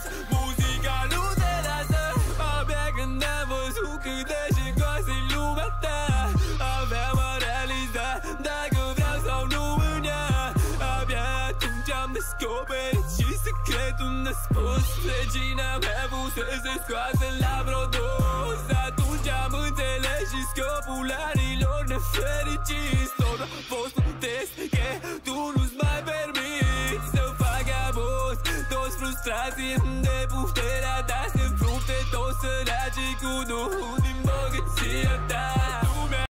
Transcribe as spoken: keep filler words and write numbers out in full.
Muzica nu te lasă. Abia când am văzut cât de jigoasă-i lumea ta, aveam a realiza dacă vreau sau nu în ea. Abia atunci am descoperit și secretul nespus. Regina mea fusese scoasă la vreo dos. Atunci am înțeles și scopul anilor nefericiți. Tot a fost un test că tu nu-ți mai permiți să fac abuz. Toți frustrații de puterea ta se frupte, toți săracii cu duhul din bogăția ta.